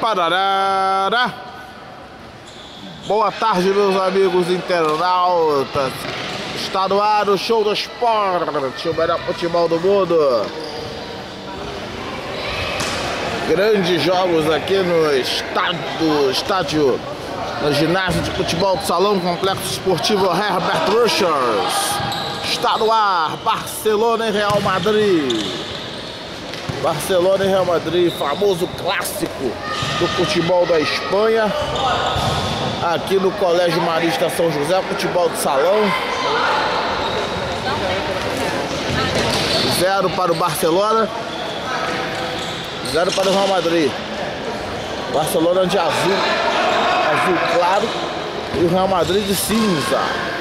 Parará. Boa tarde, meus amigos internautas. Está no ar o Show do Esporte, o melhor futebol do mundo. Grandes jogos aqui no estádio, no ginásio de futebol do Salão Complexo Esportivo Herbert Richards. Está no ar Barcelona e Real Madrid. Barcelona e Real Madrid, famoso clássico do futebol da Espanha. Aqui no Colégio Marista São José, futebol do salão. 0 para o Barcelona, 0 para o Real Madrid. Barcelona de azul claro, e o Real Madrid de cinza.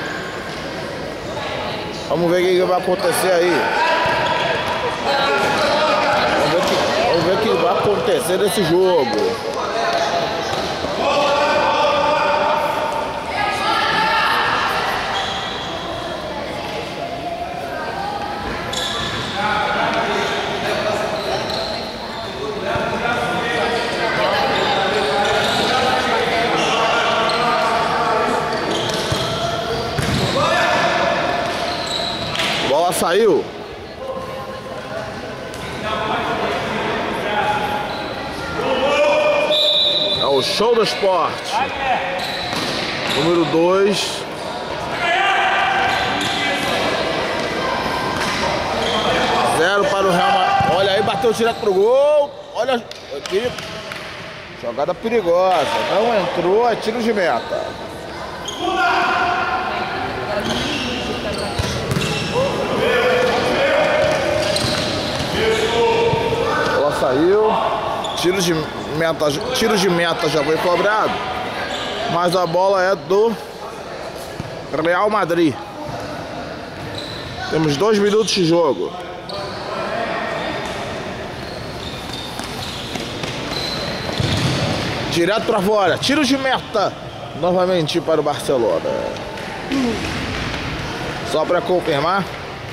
Vamos ver o que vai acontecer aí. Vamos ver o que vai acontecer nesse jogo. Bola saiu. É o Show do Esporte. Número 2. Zero para o Real Madrid. Olha aí, bateu direto pro gol. Olha aqui. Jogada perigosa. Não entrou, é tiro de meta. Bola saiu. Tiro de meta já foi cobrado. Mas a bola é do Real Madrid. Temos 2 minutos de jogo. Direto para fora. Tiro de meta. Novamente para o Barcelona. Só para confirmar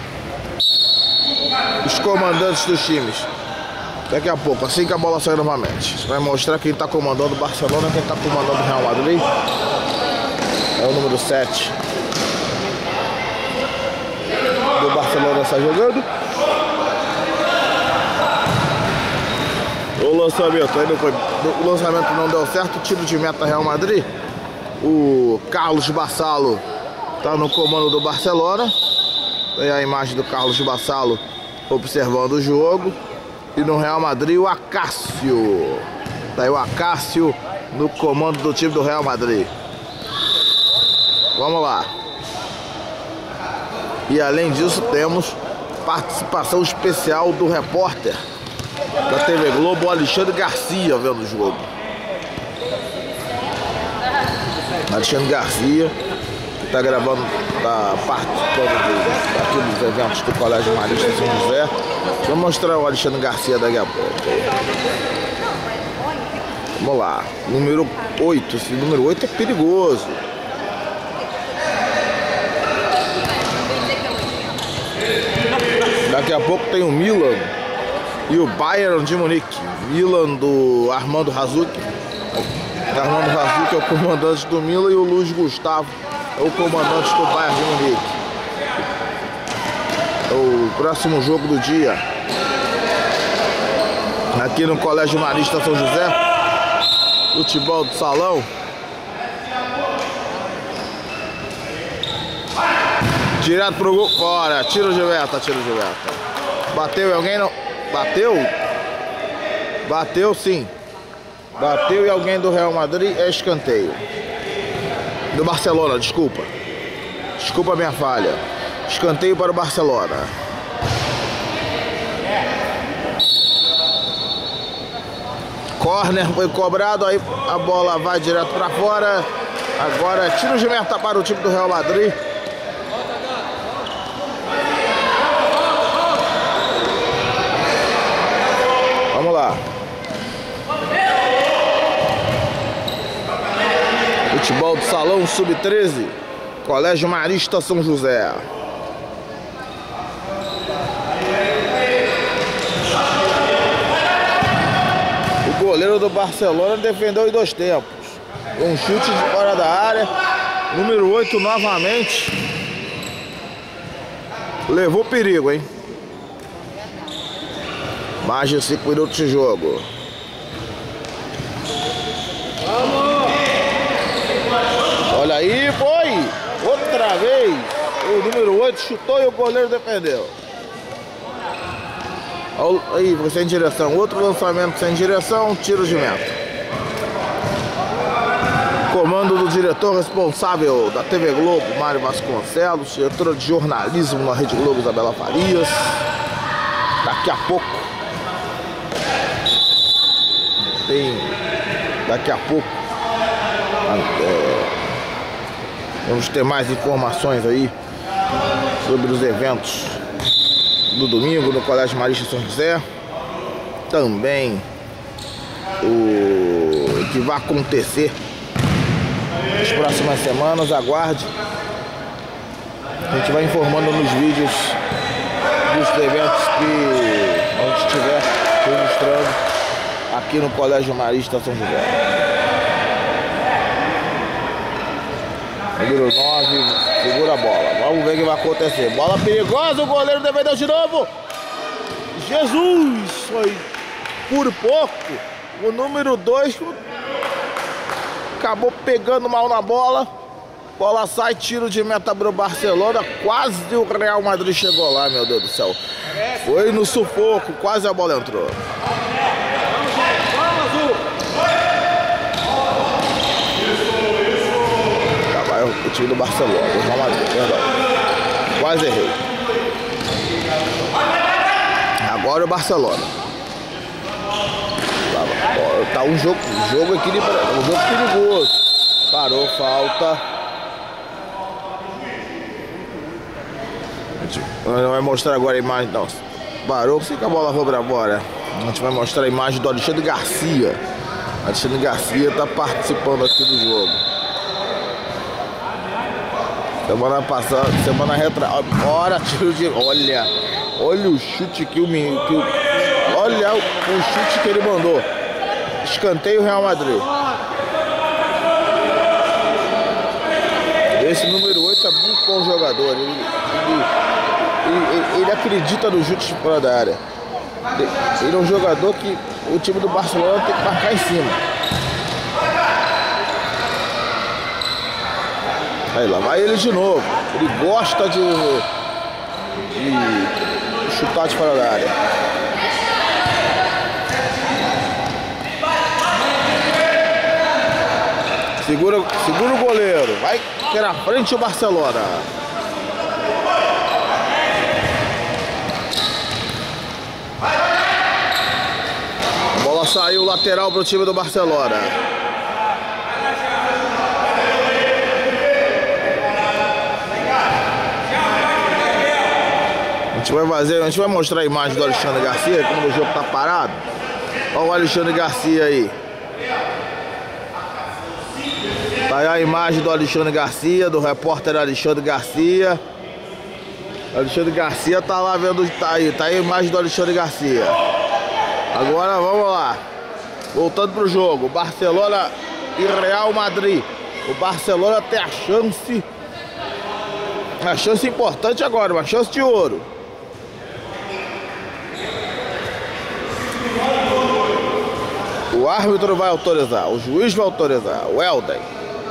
os comandantes dos times. Daqui a pouco, assim que a bola sair novamente, vai mostrar quem está comandando o Barcelona, quem está comandando o Real Madrid. É o número 7 do Barcelona está jogando. O lançamento não deu certo, tiro de meta Real Madrid. O Carlos Bassalo está no comando do Barcelona. Tem a imagem do Carlos Bassalo observando o jogo. E no Real Madrid, o Acácio. Tá aí o Acácio no comando do time do Real Madrid. Vamos lá. E além disso, temos participação especial do repórter da TV Globo, Alexandre Garcia, vendo o jogo. Alexandre Garcia, que está gravando, está participando aqui dos eventos do Colégio Marista São José. Vou mostrar o Alexandre Garcia daqui a pouco. Vamos lá. Número 8. Esse número 8 é perigoso. Daqui a pouco tem o Milan e o Bayern de Munique. Milan do Armando Razucchi. Armando Razucchi é o comandante do Milan e o Luiz Gustavo é o comandante do Bayern de Munique. O próximo jogo do dia aqui no Colégio Marista São José, futebol do salão. Direto pro gol, fora, tiro de meta. Bateu em alguém? Não bateu? Bateu sim. Bateu em alguém do Real Madrid, é escanteio. Do Barcelona, desculpa a minha falha. Escanteio para o Barcelona. Corner foi cobrado, aí a bola vai direto para fora. Agora é tiro de meta para o time do Real Madrid. Vamos lá. Futebol do salão sub-13, Colégio Marista São José. goleiro do Barcelona defendeu em 2 tempos. Um chute de fora da área. Número 8 novamente. Levou perigo, hein? Mais de 5 minutos de jogo. Olha aí, foi! Outra vez! O número 8 chutou e o goleiro defendeu. Aí, sem direção. Outro lançamento sem direção, tiro de meta. Comando do diretor responsável da TV Globo, Mário Vasconcelos. Diretora de jornalismo na Rede Globo, Isabela Farias. Daqui a pouco. Daqui a pouco. Vamos ter mais informações aí sobre os eventos do domingo no Colégio Marista São José. Também o que vai acontecer nas próximas semanas. Aguarde. A gente vai informando nos vídeos dos eventos que a gente estiver registrando aqui no Colégio Marista São José. Número 9, segura a bola. Vamos ver o que vai acontecer. Bola perigosa, o goleiro defendeu de novo. Jesus, foi por pouco. O número 2 acabou pegando mal na bola. Bola sai, tiro de meta pro Barcelona. Quase o Real Madrid chegou lá, meu Deus do céu. Foi no sufoco, quase a bola entrou. O time do Barcelona, do Real Madrid, perdão. Quase errei. Agora o Barcelona. Tá um jogo equilibrado, um jogo perigoso. Parou, falta. A gente não vai mostrar agora a imagem, não. Parou, sei que a bola foi pra fora. A gente vai mostrar a imagem do Alexandre Garcia. Alexandre Garcia tá participando aqui do jogo. Semana passada, semana retrasada. Bora, tiro de. Olha o chute que olha o chute que ele mandou. Escanteio Real Madrid. Esse número 8 é muito bom jogador. Ele acredita no chute de fora da área. Ele é um jogador que o time do Barcelona tem que marcar em cima. Aí lá vai ele de novo. Ele gosta de chutar de fora da área. Segura o goleiro. Vai ter na frente o Barcelona. A bola saiu lateral para o time do Barcelona. A gente vai mostrar a imagem do Alexandre Garcia, como o jogo tá parado. Olha o Alexandre Garcia aí. Tá aí a imagem do Alexandre Garcia, do repórter Alexandre Garcia. Alexandre Garcia tá lá vendo, tá aí a imagem do Alexandre Garcia. Agora vamos lá. Voltando pro jogo, Barcelona e Real Madrid. O Barcelona tem a chance importante agora, uma chance de ouro. O árbitro vai autorizar, o juiz vai autorizar, o Helder.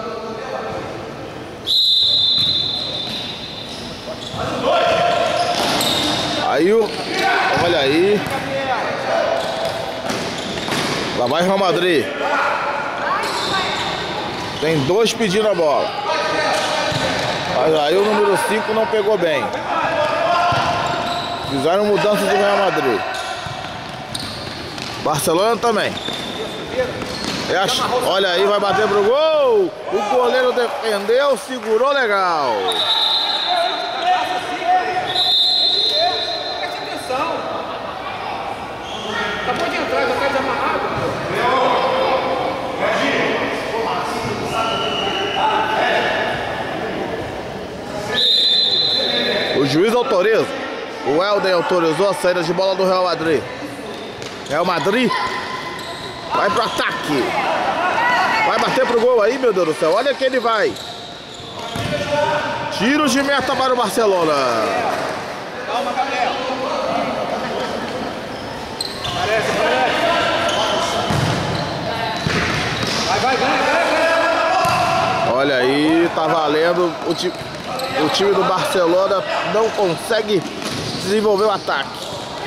Aí olha aí. Lá vai Real Madrid. Tem 2 pedindo a bola. Mas aí o número 5 não pegou bem. Fizeram mudança do Real Madrid. Barcelona também. Olha aí, vai bater pro gol. O goleiro defendeu, segurou legal. Preste atenção. Acabou de entrar, já tá desamarrado. O juiz autoriza. O Helder autorizou a saída de bola do Real Madrid. Real Madrid Vai pro ataque. Vai bater pro gol aí, meu Deus do céu. Olha que ele vai. Tiros de meta para o Barcelona. Calma, Gabriel. Aparece. Vai. Olha aí, tá valendo. O time do Barcelona não consegue desenvolver o ataque.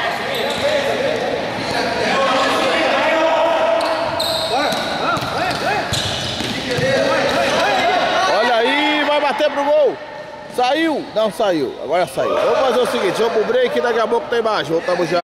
Olha aí, vai bater pro gol. Saiu? Não saiu. Agora saiu. Vamos fazer o seguinte, vamos pro break e daqui a pouco tem mais. Voltamos já.